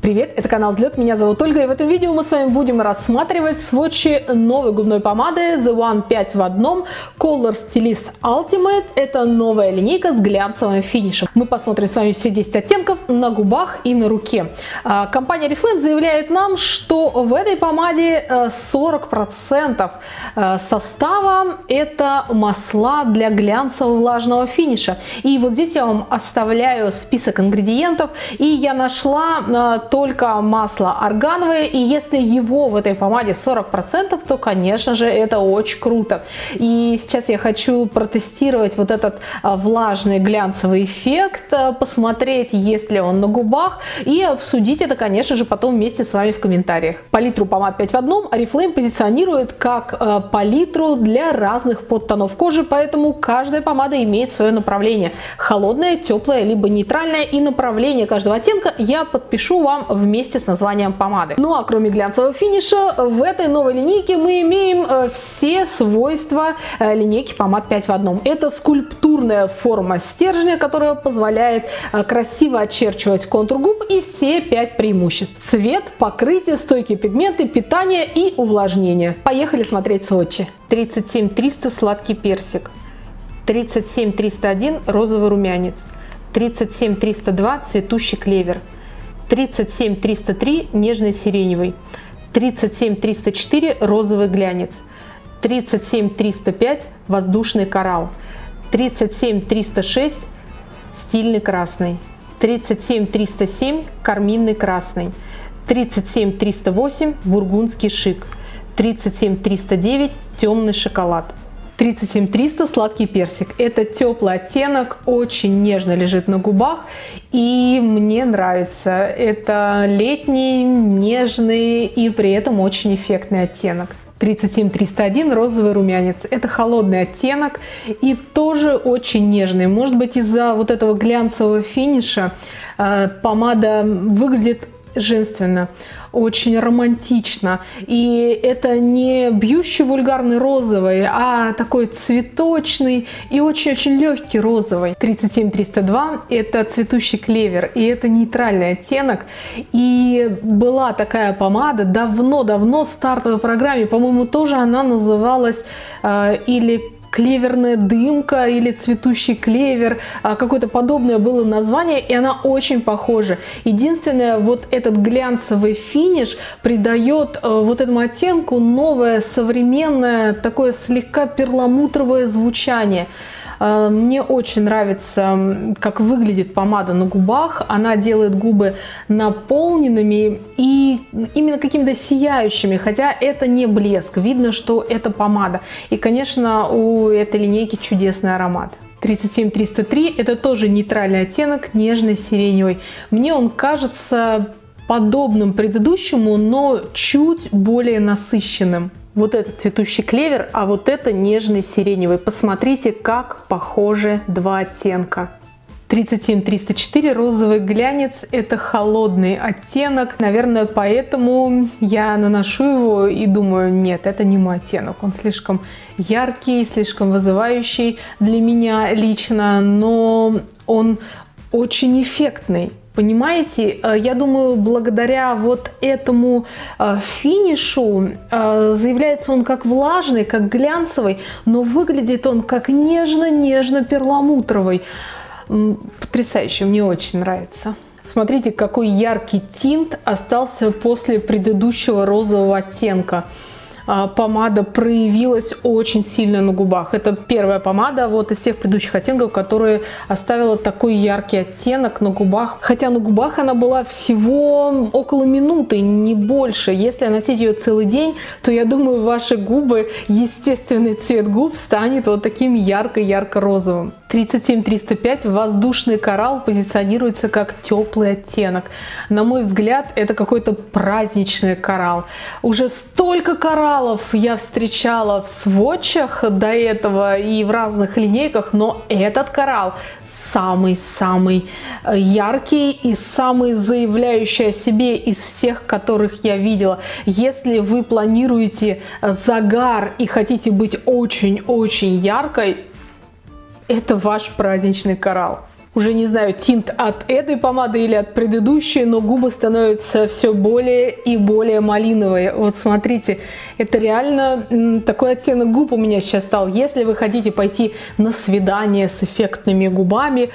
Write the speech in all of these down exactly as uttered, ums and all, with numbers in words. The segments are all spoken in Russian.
Привет, это канал Взлет, меня зовут Ольга, и в этом видео мы с вами будем рассматривать сводчи новой губной помады The One пять в одном Color Stylist Ultimate. Это новая линейка с глянцевым финишем. Мы посмотрим с вами все десять оттенков на губах и на руке. Компания Oriflame заявляет нам, что в этой помаде сорок процентов состава это масла для глянцевого влажного финиша. И вот здесь я вам оставляю список ингредиентов, и я нашла только масло органовое, и если его в этой помаде сорок процентов, то, конечно же, это очень круто. И сейчас я хочу протестировать вот этот влажный глянцевый эффект, посмотреть, есть ли он на губах, и обсудить это, конечно же, потом вместе с вами в комментариях. Палитру помад пять в одном Oriflame позиционирует как палитру для разных подтонов кожи, поэтому каждая помада имеет свое направление. Холодное, теплое, либо нейтральное, и направление каждого оттенка я подпишу вам вместе с названием помады. Ну а кроме глянцевого финиша, в этой новой линейке мы имеем все свойства линейки помад пять в одном. Это скульптурная форма стержня, которая позволяет красиво очерчивать контур губ, и все пять преимуществ: цвет, покрытие, стойкие пигменты, питание и увлажнение. Поехали смотреть сводчи. тридцать семь триста сладкий персик, тридцать семь триста один розовый румянец, тридцать семь триста два цветущий клевер, тридцать семь триста три нежный сиреневый, тридцать семь триста четыре розовый глянец, тридцать семь триста пять воздушный коралл, тридцать семь триста шесть стильный красный, тридцать семь триста семь карминный красный, тридцать семь триста восемь бургундский шик, тридцать семь триста девять темный шоколад. тридцать семь триста сладкий персик. Это теплый оттенок, очень нежно лежит на губах, и мне нравится. Это летний, нежный и при этом очень эффектный оттенок. тридцать семь триста один розовый румянец. Это холодный оттенок и тоже очень нежный. Может быть, из-за вот этого глянцевого финиша э, помада выглядит женственно, очень романтично. И это не бьющий вульгарный розовый, а такой цветочный и очень-очень легкий розовый. тридцать семь триста два это цветущий клевер, и это нейтральный оттенок. И была такая помада давно-давно в стартовой программе, по-моему, тоже она называлась э, или клеверная дымка или цветущий клевер, какое-то подобное было название, и она очень похожа. Единственное, вот этот глянцевый финиш придает вот этому оттенку новое, современное, такое слегка перламутровое звучание. Мне очень нравится, как выглядит помада на губах. Она делает губы наполненными и именно какими-то сияющими, хотя это не блеск. Видно, что это помада. И, конечно, у этой линейки чудесный аромат. тридцать семь триста три это тоже нейтральный оттенок, нежный сиреневый. Мне он кажется подобным предыдущему, но чуть более насыщенным. Вот это цветущий клевер, а вот это нежный сиреневый. Посмотрите, как похожи два оттенка. тридцать семь триста четыре розовый глянец, это холодный оттенок. Наверное, поэтому я наношу его и думаю, нет, это не мой оттенок. Он слишком яркий, слишком вызывающий для меня лично, но он очень эффектный. Понимаете, я думаю, благодаря вот этому финишу заявляется он как влажный, как глянцевый, но выглядит он как нежно-нежно-перламутровый. Потрясающе, мне очень нравится. Смотрите, какой яркий тинт остался после предыдущего розового оттенка. Помада проявилась очень сильно на губах. Это первая помада вот из всех предыдущих оттенков, которая оставила такой яркий оттенок на губах. Хотя на губах она была всего около минуты, не больше. Если носить ее целый день, то я думаю, ваши губы, естественный цвет губ станет вот таким ярко-ярко-розовым. тридцать семь триста пять воздушный коралл позиционируется как теплый оттенок. На мой взгляд, это какой-то праздничный коралл. Уже столько кораллов я встречала в сводчах до этого и в разных линейках, но этот коралл самый-самый яркий и самый заявляющий о себе из всех, которых я видела. Если вы планируете загар и хотите быть очень-очень яркой, это ваш праздничный коралл. Уже не знаю, тинт от этой помады или от предыдущей, но губы становятся все более и более малиновые. Вот смотрите, это реально такой оттенок губ у меня сейчас стал. Если вы хотите пойти на свидание с эффектными губами,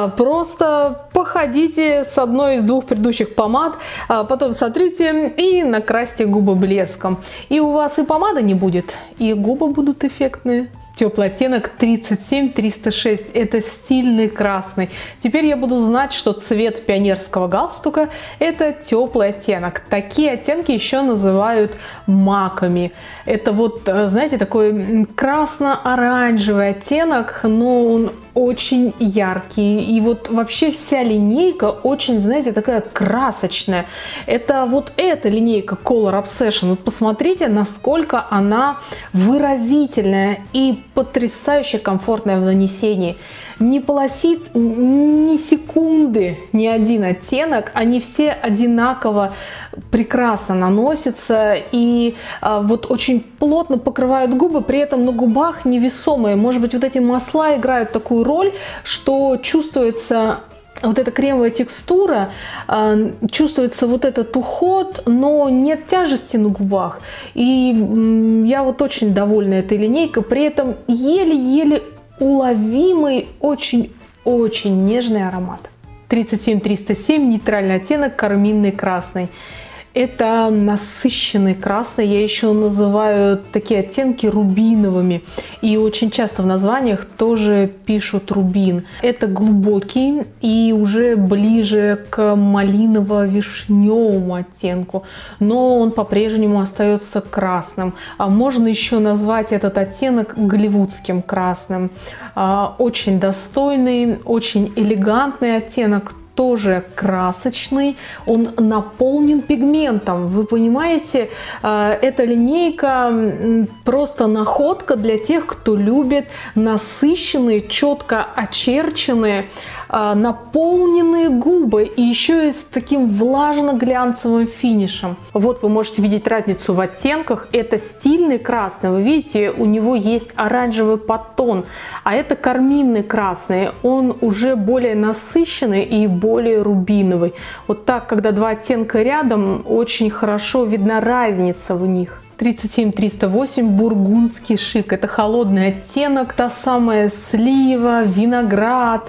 просто походите с одной из двух предыдущих помад, потом сотрите и накрасьте губы блеском. И у вас и помада не будет, и губы будут эффектные. Теплый оттенок тридцать семь триста шесть. Это стильный красный. Теперь я буду знать, что цвет пионерского галстука – это теплый оттенок. Такие оттенки еще называют маками. Это вот, знаете, такой красно-оранжевый оттенок, но он очень яркий. И вот вообще вся линейка очень, знаете, такая красочная. Это вот эта линейка Color Obsession. Вот посмотрите, насколько она выразительная и потрясающе комфортная в нанесении. Не полосит ни секунды ни один оттенок, они все одинаково прекрасно наносятся и а, вот очень плотно покрывают губы, при этом на губах невесомые. Может быть, вот эти масла играют такую роль, что чувствуется вот эта кремовая текстура, э, чувствуется вот этот уход, но нет тяжести на губах. И э, я вот очень довольна этой линейкой, при этом еле-еле уловимый, очень-очень нежный аромат. тридцать семь триста семь, нейтральный оттенок, карминный красный. Это насыщенный красный, я еще называю такие оттенки рубиновыми. И очень часто в названиях тоже пишут рубин. Это глубокий и уже ближе к малиново-вишневому оттенку, но он по-прежнему остается красным. Можно еще назвать этот оттенок голливудским красным. Очень достойный, очень элегантный оттенок, тоже красочный, он наполнен пигментом. Вы понимаете, эта линейка просто находка для тех, кто любит насыщенные, четко очерченные, наполненные губы и еще и с таким влажно-глянцевым финишем. Вот вы можете видеть разницу в оттенках. Это стильный красный, вы видите, у него есть оранжевый подтон, а это карминный красный, он уже более насыщенный и более рубиновый. Вот так, когда два оттенка рядом, очень хорошо видна разница в них. тридцать семь триста восемь, бургундский шик. Это холодный оттенок, та самая слива, виноград,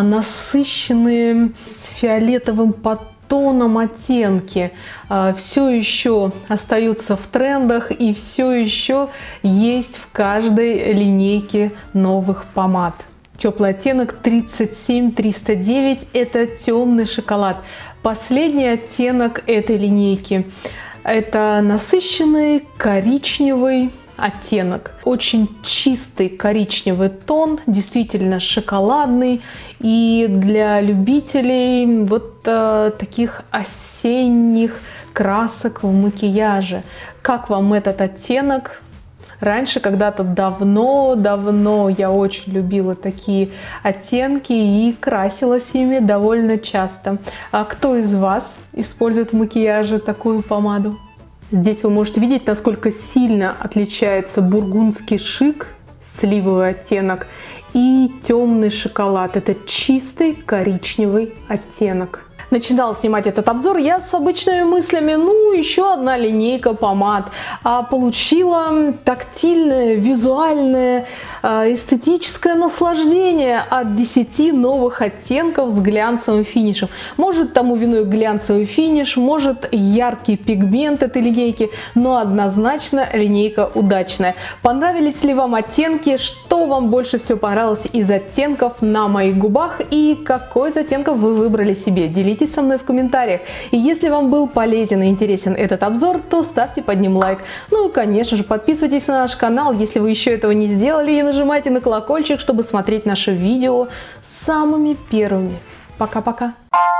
насыщенные с фиолетовым подтоном оттенки. Все еще остаются в трендах и все еще есть в каждой линейке новых помад. Теплый оттенок тридцать семь триста девять, это темный шоколад. Последний оттенок этой линейки. Это насыщенный коричневый оттенок. Очень чистый коричневый тон, действительно шоколадный. И для любителей вот э, таких осенних красок в макияже. Как вам этот оттенок? Раньше, когда-то давно-давно я очень любила такие оттенки и красилась ими довольно часто. А кто из вас использует в макияже такую помаду? Здесь вы можете видеть, насколько сильно отличается бургундский шик, сливовый оттенок, и темный шоколад. Это чистый коричневый оттенок. Начинала снимать этот обзор я с обычными мыслями, ну, еще одна линейка помад. А получила тактильное, визуальное, эстетическое наслаждение от десяти новых оттенков с глянцевым финишем. Может, тому виной глянцевый финиш, может, яркий пигмент этой линейки, но однозначно линейка удачная. Понравились ли вам оттенки? Что вам больше всего понравилось из оттенков на моих губах? И какой из оттенков вы выбрали себе? Делитесь со мной в комментариях. И если вам был полезен и интересен этот обзор, то ставьте под ним лайк. Ну и, конечно же, подписывайтесь на наш канал, если вы еще этого не сделали, и нажимайте на колокольчик, чтобы смотреть наши видео самыми первыми. Пока-пока!